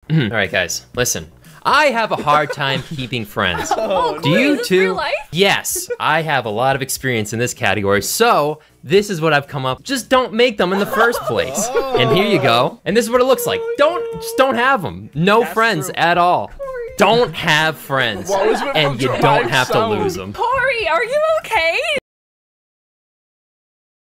All right, guys, listen. I have a hard time keeping friends. Do Is you this too? real life? Yes, I have a lot of experience in this category, so this is what I've come up. Just don't make them in the first place. And here you go. And this is what it looks like. Just don't have them. No friends true. at all. Don't have friends, What was with and the you dramatic don't have to sound? lose them. Corey, are you okay?